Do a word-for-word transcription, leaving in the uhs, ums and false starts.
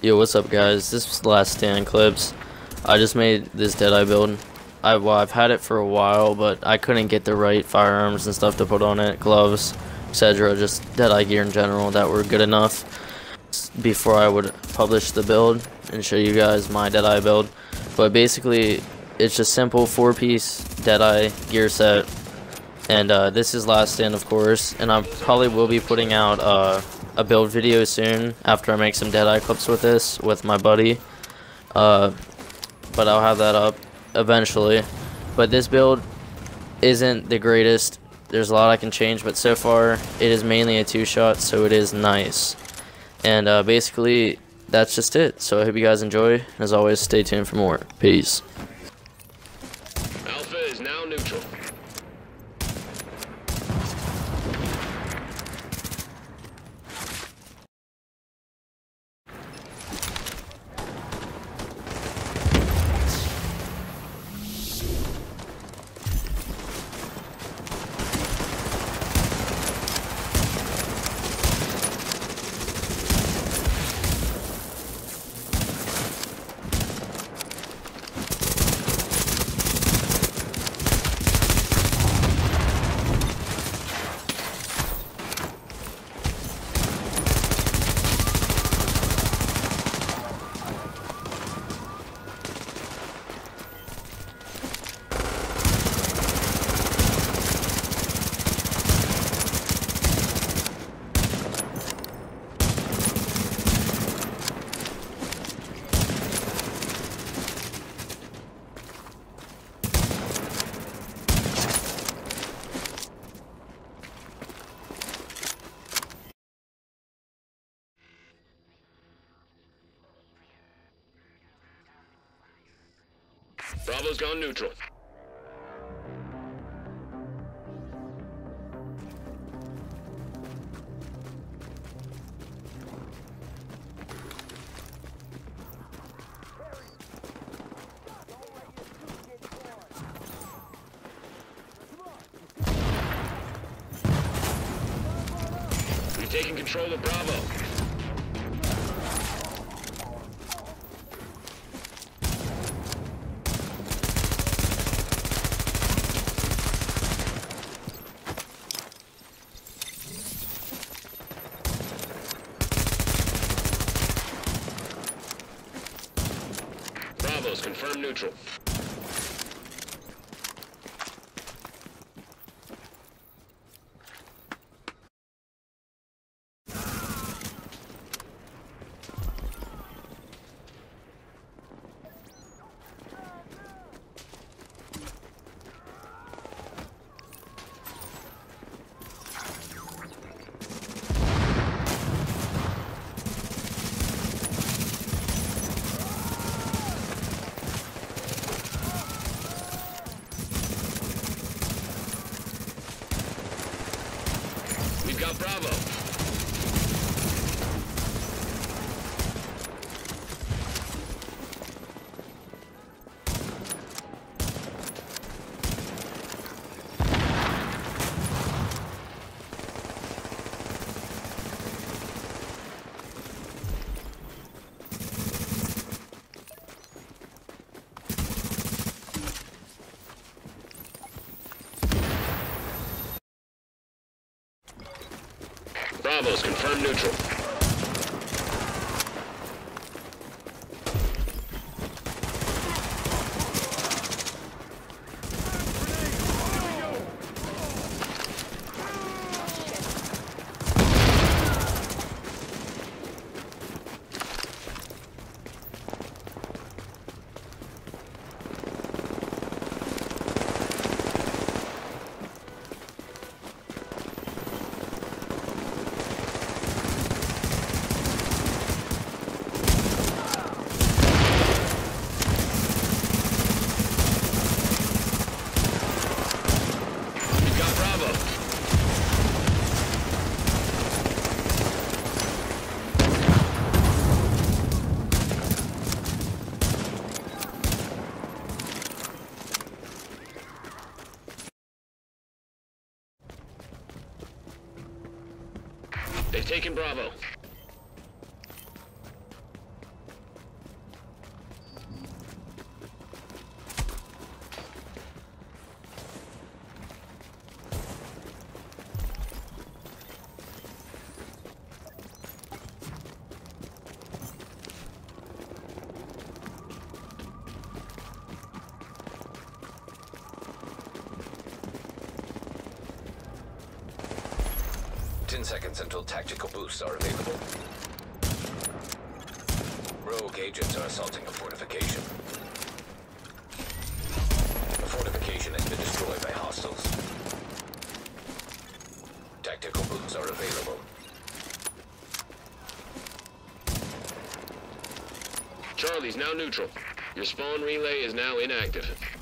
Yo, what's up, guys? This is the last stand clips. I just made this Deadeye build. I well, I've had it for a while, but I couldn't get the right firearms and stuff to put on it, gloves, et cetera. Just Deadeye gear in general that were good enough before I would publish the build and show you guys my Deadeye build. But basically, it's just simple four-piece Deadeye gear set, and uh, this is last stand, of course. And I probably will be putting out uh, a build video soon after I make some Deadeye clips with this with my buddy. Uh, but I'll have that up eventually. But this build isn't the greatest. There's a lot I can change, but so far it is mainly a two-shot, so it is nice. And uh, basically, that's just it. So I hope you guys enjoy. As always, stay tuned for more. Peace. Alpha is now neutral. Bravo's gone neutral. We've taken control of Bravo. Bravo's confirmed neutral. We've got Bravo. Bravo's confirmed neutral. They've taken Bravo. Ten seconds until tactical boosts are available. Rogue agents are assaulting a fortification. The fortification has been destroyed by hostiles. Tactical boosts are available. Charlie's now neutral. Your spawn relay is now inactive.